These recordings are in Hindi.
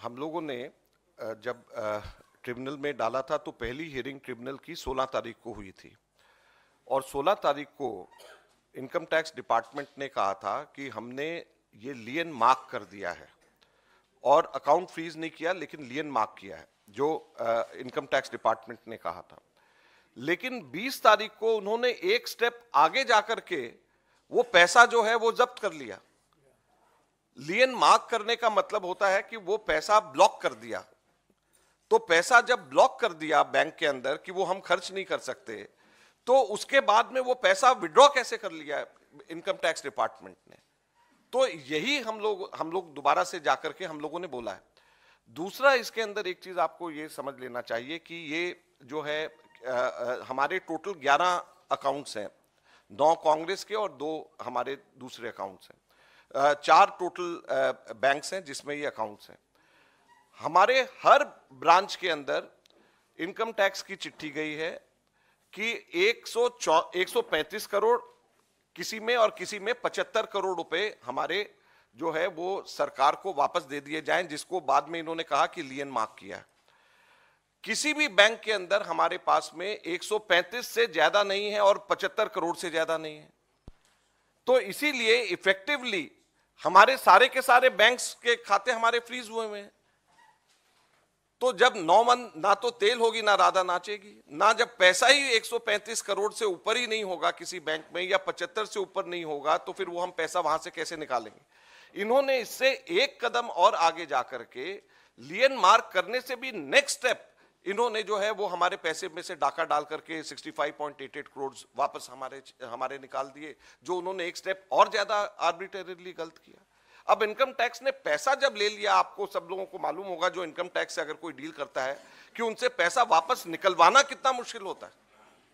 हम लोगों ने जब ट्रिब्यूनल में डाला था तो पहली हियरिंग ट्रिब्यूनल की 16 तारीख को हुई थी और 16 तारीख को इनकम टैक्स डिपार्टमेंट ने कहा था कि हमने ये लियन मार्क कर दिया है और अकाउंट फ्रीज नहीं किया लेकिन लियन मार्क किया है, जो इनकम टैक्स डिपार्टमेंट ने कहा था। लेकिन 20 तारीख को उन्होंने एक स्टेप आगे जाकर के वो पैसा जो है वो जब्त कर लिया। लियन मार्क करने का मतलब होता है कि वो पैसा ब्लॉक कर दिया। तो पैसा जब ब्लॉक कर दिया बैंक के अंदर कि वो हम खर्च नहीं कर सकते, तो उसके बाद में वो पैसा विड्रॉ कैसे कर लिया इनकम टैक्स डिपार्टमेंट ने। तो यही हम लोग दोबारा से जाकर के हम लोगों ने बोला है। दूसरा, इसके अंदर एक चीज आपको ये समझ लेना चाहिए कि ये जो है हमारे टोटल 11 अकाउंट्स हैं, 9 कांग्रेस के और 2 हमारे दूसरे अकाउंट्स हैं, 4 टोटल बैंक्स हैं जिसमें ये अकाउंट्स हैं। हमारे हर ब्रांच के अंदर इनकम टैक्स की चिट्ठी गई है कि 135 करोड़ किसी में और किसी में 75 करोड़ रुपए हमारे जो है वो सरकार को वापस दे दिए जाएं, जिसको बाद में इन्होंने कहा कि लियन मार्क किया है। किसी भी बैंक के अंदर हमारे पास में 135 से ज्यादा नहीं है और 75 करोड़ से ज्यादा नहीं है। तो इसीलिए इफेक्टिवली हमारे सारे के सारे बैंक्स के खाते हमारे फ्रीज हुए हुए हैं। तो जब 9 मन ना तो तेल होगी ना राधा नाचेगी, ना जब पैसा ही 135 करोड़ से ऊपर ही नहीं होगा किसी बैंक में या 75 से ऊपर नहीं होगा, तो फिर वो हम पैसा वहां से कैसे निकालेंगे। इन्होंने इससे एक कदम और आगे जाकर के लियन मार्क करने से भी नेक्स्ट स्टेप इन्होंने जो है वो हमारे पैसे में से डाका डाल करके 65.88 करोड़ वापस हमारे निकाल दिए, जो उन्होंने एक स्टेप और ज्यादा आर्बिट्रेरीली गलत किया। अब इनकम टैक्स ने पैसा जब ले लिया, आपको सब लोगों को मालूम होगा जो इनकम टैक्स से अगर कोई डील करता है कि उनसे पैसा वापस निकलवाना कितना मुश्किल होता है।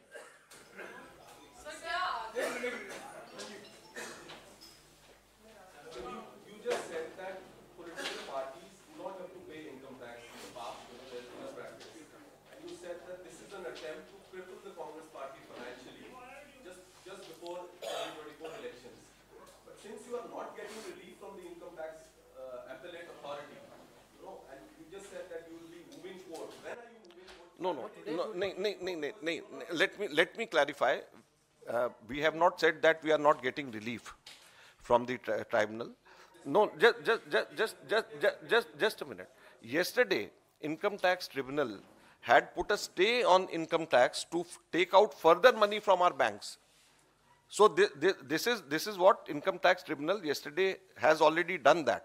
No, no. Let me clarify. We have not said that we are not getting relief from the tribunal. No, just a minute. Yesterday, Income Tax Tribunal had put a stay on income tax to take out further money from our banks. So this is what Income Tax Tribunal yesterday has already done that.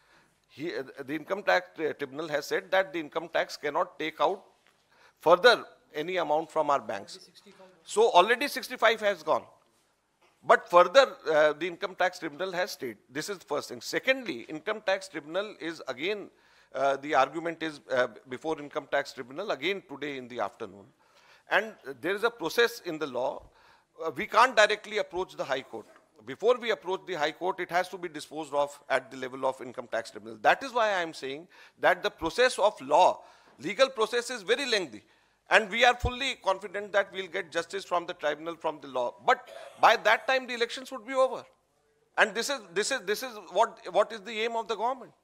The Income Tax Tribunal has said that the income tax cannot take out further any amount from our banks. So already 65 has gone. But further, the Income Tax Tribunal has stayed. This is the first thing. Secondly, Income Tax Tribunal is again, the argument is before Income Tax Tribunal again today in the afternoon. And there is a process in the law. We can't directly approach the High Court. Before we approach the High Court, it has to be disposed of at the level of Income Tax Tribunal. That is why I am saying that the process of law, legal process is very lengthy. And we are fully confident that we'll get justice from the tribunal, from the law. But by that time, the elections would be over. And this is what is the aim of the government.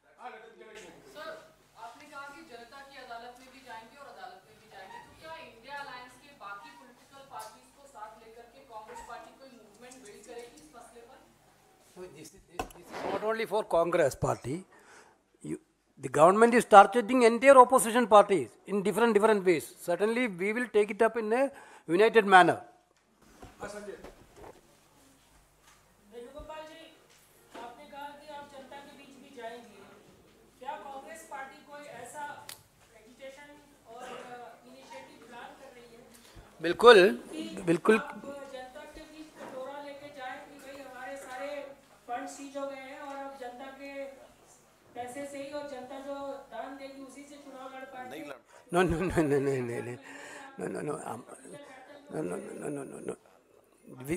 Sir, आपने कहा कि जनता की अदालत में भी जाएंगे और अदालत में भी जाएंगे, तो क्या इंडिया अलायंस के बाकी पॉलिटिकल पार्टीज को साथ लेकर के कांग्रेस पार्टी कोई मूवमेंट बिल्ड करेगी इस मसले पर? This is not only for Congress party. The government is targeting entire opposition parties in different ways. Certainly, we will take it up in a united manner. Venugopal जी, आपने कहा कि आप जनता के बीच भी जाएंगे। क्या कांग्रेस पार्टी कोई ऐसा एजिटेशन और इनिशिएटिव प्लान कर रही है? बिल्कुल। आप जनता के बीच कटोरा लेके जाए कि भाई हमारे सारे फंड सीज हो गए हैं और अब जनता के पैसे से ही और जनता जो दान देगी उसी से चुनाव लड़ पाएंगे? नहीं लड़ No. We,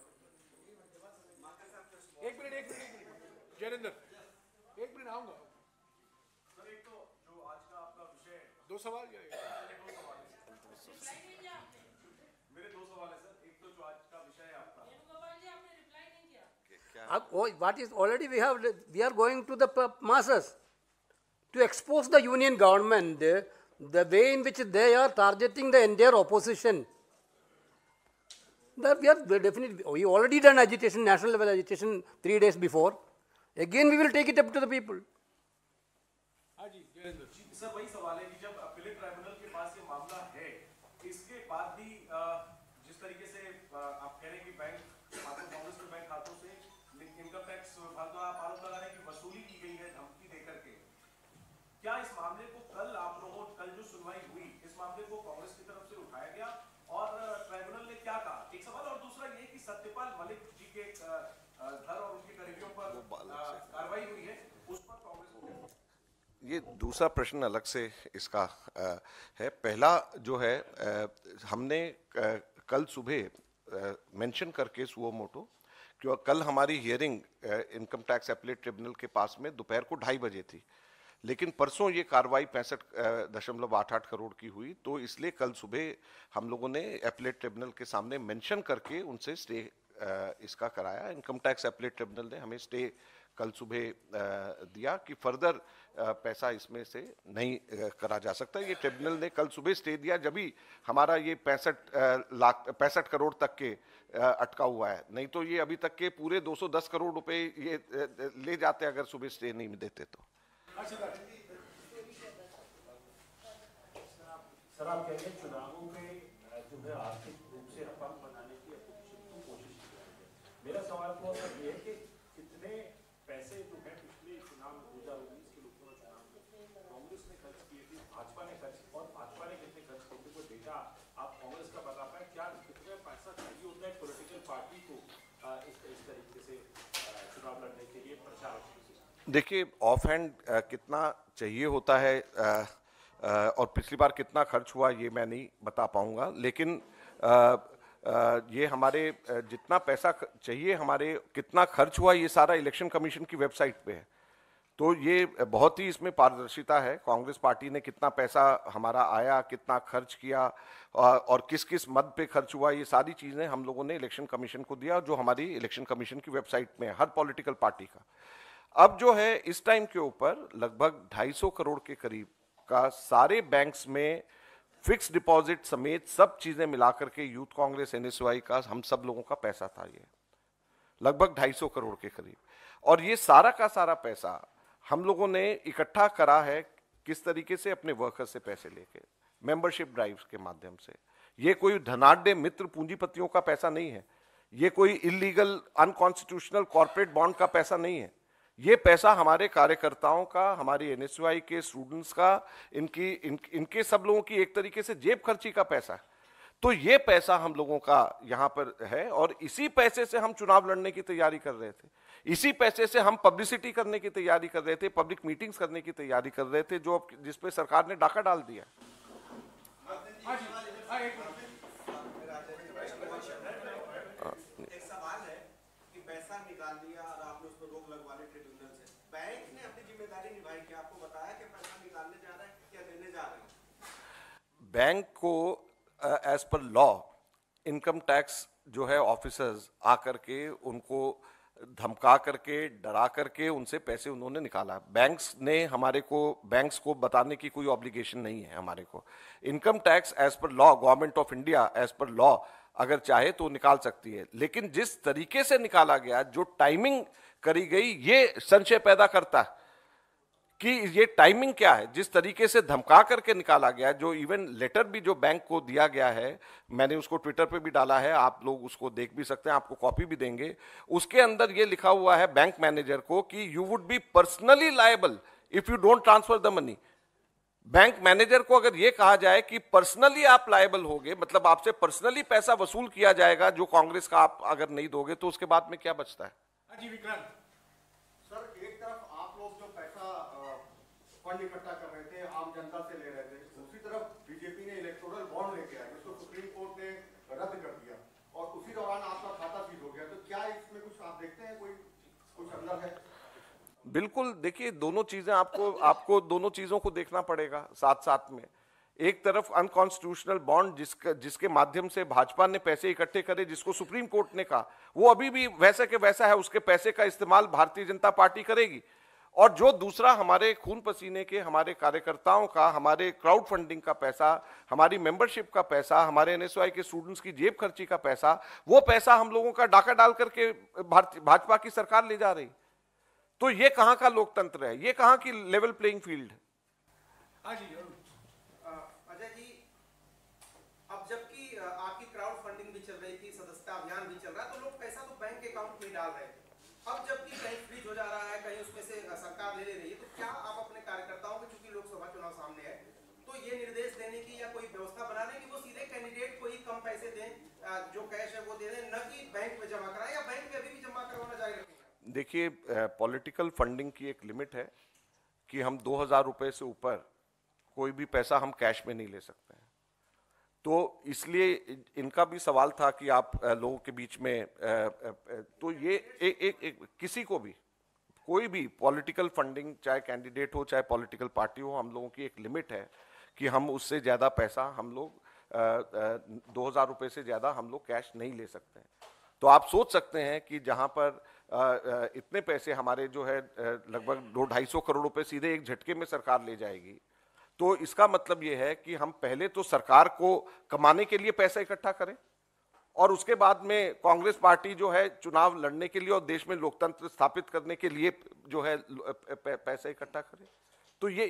एक मिनट जयेंद्र, एक मिनट आऊंगा। सर, एक तो जो आज का आपका विषय, 2 सवाल मेरे 2 सवाल है सर। एक तो जो आज का विषय है आपका, वेणुगोपाल जी आपने रिप्लाई नहीं किया। what is already we are going to the masses. to expose the union government, the way in which they are targeting the entire opposition. That we are definitely, we already done agitation, national level agitation 3 days before. Again, we will take it up to the people. हाँ जी जयेंद्र सर वही सवाल है कि जब अपीलेट ट्राइब्यूनल के पास ये मामला है, इसके बाद भी जिस तरीके से आप कह रहे हैं कि बैंक खातों, कांग्रेस के बैंक खातों से इनकम टैक्स विभाग द्वारा आप आरोप लगा रहे हैं कि वसूली की गई है धमकी देकर के, क्या इस मामले को कल आप लोगों, कल जो सुनवाई हुई इस मामले को कांग्रेस की तरफ से उठाया गया और ट्राइब्यूनल ने क्या कहा? एक सवाल, और दूसरा ये कि सत्यपाल मलिक जी के घर और उनके करीबियों पर कार्रवाई हुई है, उस पर कांग्रेस को, ये दूसरा प्रश्न अलग से इसका है। पहला जो है, हमने कल सुबह मेंशन करके सुओ मोटो, क्योंकि कल हमारी hearing income tax appellate tribunal के पास में दोपहर को 2:30 बजे थी, लेकिन परसों ये कार्रवाई 65.88 करोड़ की हुई, तो इसलिए कल सुबह हम लोगों ने अपीलेट ट्रिब्यूनल के सामने मेंशन करके उनसे स्टे इसका कराया। इनकम टैक्स अपीलेट ट्रिब्यूनल ने हमें स्टे कल सुबह दिया कि फर्दर पैसा इसमें से नहीं करा जा सकता। ये ट्रिब्यूनल ने कल सुबह स्टे दिया, जब भी हमारा ये 65 करोड़ तक के अटका हुआ है, नहीं तो ये अभी तक के पूरे 210 करोड़ रुपए ये ले जाते अगर सुबह स्टे नहीं देते तो। सर आप कह रहे हैं चुनावों में जो है आर्थिक रूप से अपंग बनाने की अपोजिशन को कोशिश की जा रही है। मेरा सवाल तो सर ये है कि कितने पैसे जो है पिछले चुनाव 2019 के लोकसभा चुनाव में कांग्रेस ने खर्च किए थे, भाजपा ने खर्च, और भाजपा ने कितने खर्च किए थे, कोई डेटा आप कांग्रेस का बता पाए? क्या कितने पैसा चाहिए होता है पॉलिटिकल पार्टी को इस तरीके से चुनाव लड़ने के लिए, प्रचार? देखिए, ऑफ हैंड कितना चाहिए होता है और पिछली बार कितना खर्च हुआ ये मैं नहीं बता पाऊंगा, लेकिन ये हमारे जितना पैसा चाहिए, हमारे कितना खर्च हुआ, ये सारा इलेक्शन कमीशन की वेबसाइट पे है। तो ये बहुत ही इसमें पारदर्शिता है, कांग्रेस पार्टी ने कितना पैसा हमारा आया, कितना खर्च किया और किस किस मद पे खर्च हुआ, ये सारी चीज़ें हम लोगों ने इलेक्शन कमीशन को दिया, जो हमारी इलेक्शन कमीशन की वेबसाइट में है, हर पॉलिटिकल पार्टी का। अब जो है इस टाइम के ऊपर लगभग 250 करोड़ के करीब का सारे बैंक्स में फिक्स डिपॉजिट समेत सब चीजें मिलाकर के यूथ कांग्रेस एनएसयूआई का हम सब लोगों का पैसा था, ये लगभग 250 करोड़ के करीब। और ये सारा का सारा पैसा हम लोगों ने इकट्ठा करा है किस तरीके से, अपने वर्कर्स से पैसे लेके, मेंबरशिप ड्राइव्स के माध्यम से। ये कोई धनाढ्य मित्र पूंजीपतियों का पैसा नहीं है, ये कोई इलीगल अनकॉन्स्टिट्यूशनल कॉर्पोरेट बॉन्ड का पैसा नहीं है, ये पैसा हमारे कार्यकर्ताओं का, हमारी एनएसयूआई के स्टूडेंट्स का, इनके सब लोगों की एक तरीके से जेब खर्ची का पैसा है। तो ये पैसा हम लोगों का यहाँ पर है और इसी पैसे से हम चुनाव लड़ने की तैयारी कर रहे थे, इसी पैसे से हम पब्लिसिटी करने की तैयारी कर रहे थे, पब्लिक मीटिंग्स करने की तैयारी कर रहे थे, जो जिसपे सरकार ने डाका डाल दिया। एक सवाल है कि पैसा निकाल दिया और आपने उस पर रोक लगवा ली ट्रिब्यूनल से, बैंक ने अपनी जिम्मेदारी निभाई, क्या आपको बताया कि पैसा निकालने जा रहा है या देने जा रहे हैं? बैंक को as per law income tax जो है ऑफिसर्स आकर के उनको धमका करके, डरा करके उनसे पैसे उन्होंने निकाला। बैंक्स को बताने की कोई ऑब्लिगेशन नहीं है हमारे को। Income tax as per law, government of India as per law अगर चाहे तो निकाल सकती है, लेकिन जिस तरीके से निकाला गया, जो टाइमिंग करी गई, ये संशय पैदा करता है कि ये टाइमिंग क्या है। जिस तरीके से धमका करके निकाला गया, जो इवन लेटर भी जो बैंक को दिया गया है, मैंने उसको ट्विटर पे भी डाला है, आप लोग उसको देख भी सकते हैं, आपको कॉपी भी देंगे। उसके अंदर ये लिखा हुआ है बैंक मैनेजर को कि you would be personally liable if you don't transfer the money. Bank manager को अगर ये कहा जाए कि पर्सनली आप लायबल होगे, मतलब आपसे पर्सनली पैसा वसूल किया जाएगा जो कांग्रेस का आप अगर नहीं दोगे, तो उसके बाद में क्या बचता है? जी विक्रांत सर, एक तरफ आप लोग जो पैसा फंड इकट्ठा कर रहे थे, आम जनता से ले रहे थे, दूसरी तरफ बीजेपी ने इलेक्टोरल बॉन्ड लेके आया, जिसको सुप्रीम कोर्ट ने रद्द कर दिया और उसी दौरान आपका खाता सीज हो गया। तो क्या इसमें कुछ आप देखते हैं, कोई कुछ अंदर है? बिल्कुल, देखिए दोनों चीजें आपको दोनों चीजों को देखना पड़ेगा साथ साथ में। एक तरफ अनकॉन्स्टिट्यूशनल बॉन्ड जिसके माध्यम से भाजपा ने पैसे इकट्ठे करे, जिसको सुप्रीम कोर्ट ने कहा वो अभी भी वैसा के वैसा है, उसके पैसे का इस्तेमाल भारतीय जनता पार्टी करेगी। और जो दूसरा हमारे खून पसीने के, हमारे कार्यकर्ताओं का, हमारे क्राउड फंडिंग का पैसा, हमारी मेंबरशिप का पैसा, हमारे एनएसयूआई के स्टूडेंट्स की जेब खर्ची का पैसा, वो पैसा हम लोगों का डाका डाल करके भाजपा की सरकार ले जा रही। तो ये कहां का लोकतंत्र है, ये कहां की लेवल प्लेइंग फील्ड है? अजय जी, अब जबकि आपकी क्राउड फंडिंग भी चल रही थी, सदस्यता अभियान भी चल रहा है, तो लोग पैसा तो बैंक अकाउंट में डाल रहे थे। अब जबकि कहीं फ्रीज हो जा रहा है, कहीं उसमें से सरकार ले रही है, तो क्या आप अपने कार्यकर्ताओं को, चूंकि लोकसभा चुनाव सामने है, तो ये निर्देश देने की या कोई व्यवस्था बनाने की वो सीधे कैंडिडेट को ही कम पैसे दें, जो कैश है वो दे दें, न कि बैंक में जमा कराएं, या बैंक में अभी भी जमा करवाना जारी रखेंगे? देखिए, पॉलिटिकल फंडिंग की एक लिमिट है कि हम 2000 रुपए से ऊपर कोई भी पैसा हम कैश में नहीं ले सकते हैं। तो इसलिए इनका भी सवाल था कि आप लोगों के बीच में तो ये किसी को भी कोई भी पॉलिटिकल फंडिंग, चाहे कैंडिडेट हो चाहे पॉलिटिकल पार्टी हो, हम लोगों की एक लिमिट है कि हम उससे ज़्यादा पैसा हम लोग 2000 रुपये से ज़्यादा हम लोग कैश नहीं ले सकते हैं। तो आप सोच सकते हैं कि जहाँ पर इतने पैसे हमारे जो है लगभग 200-250 करोड़ रुपए सीधे एक झटके में सरकार ले जाएगी, तो इसका मतलब ये है कि हम पहले तो सरकार को कमाने के लिए पैसा इकट्ठा करें और उसके बाद में कांग्रेस पार्टी जो है चुनाव लड़ने के लिए और देश में लोकतंत्र स्थापित करने के लिए जो है पैसा इकट्ठा करे। तो ये